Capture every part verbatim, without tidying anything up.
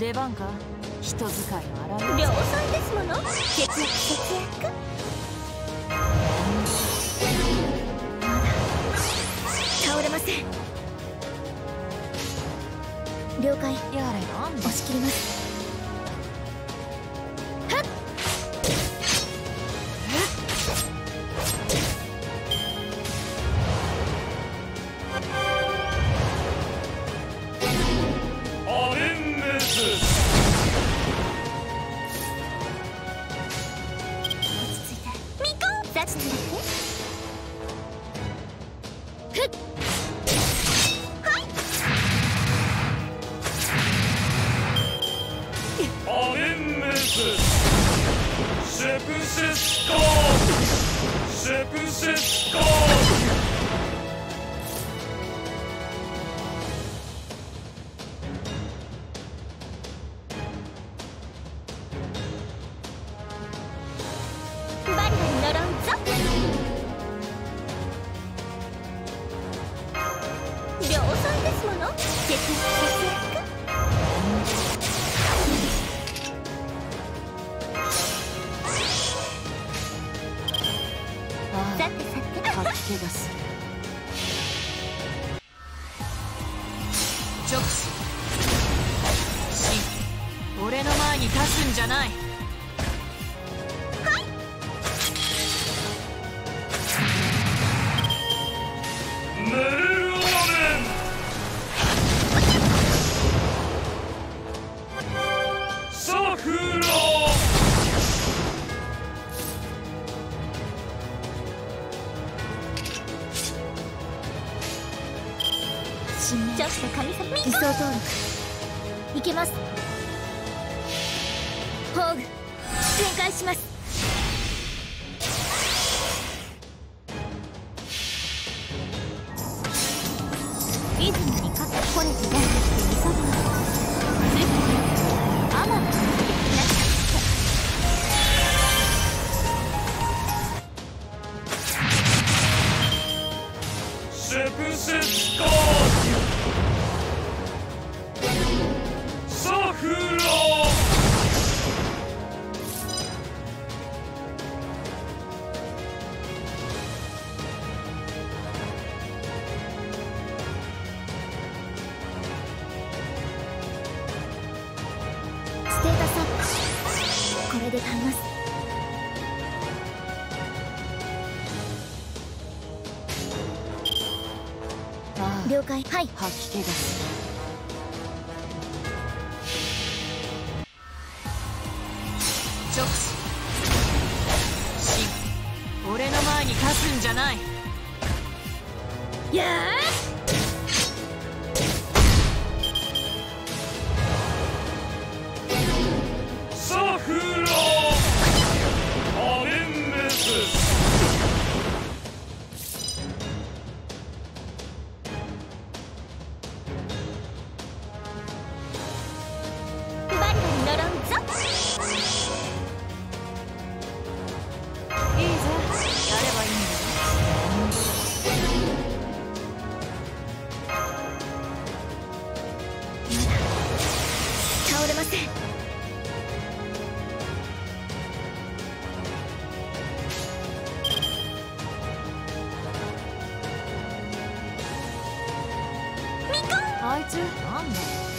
出番か。人使いの荒い量産ですもの。節約節約。まだ倒れません。了解。 やれなんだ。 押し切ります。はっ。 アレンメス。シェプセスコーシェプセスコーバリバリ乗ろうぞ。量産ですもの。節約節約。さてさて、 吐き気がする。直視し、俺の前に立つんじゃない。 はい。 メルオーメンサフラちょっと神様理想登録いけます。宝具展開します。リズムに勝ったこれでなくて理想登録ついてアモンの手でなくシェプセスコーサフラステータスアップ。これで耐えます。 ああ、 了解。はい。 吐き気がする。直視し、俺の前に立つんじゃない。 やーサフラアレンメスバリバリ乗ろうぞ。 いいぜ、やればいいんだよ。 まだ倒れません。 あいつなんだ。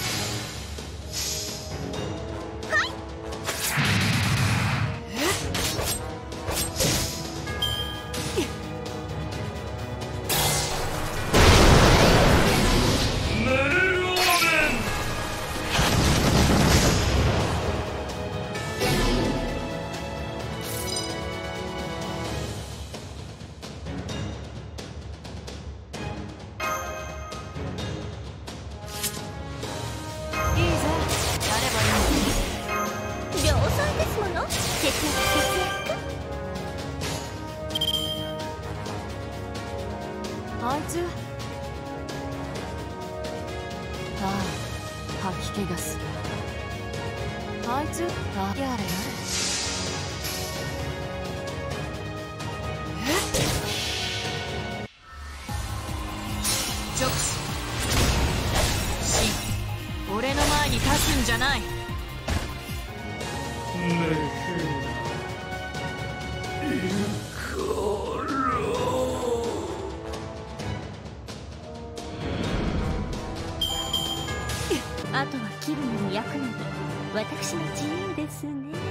あいつ、ああ、吐き気がする。あいつ、あ、やれやれ。直視し、俺の前に立つんんじゃない。 あとは切るのに焼くのに私の自由ですね。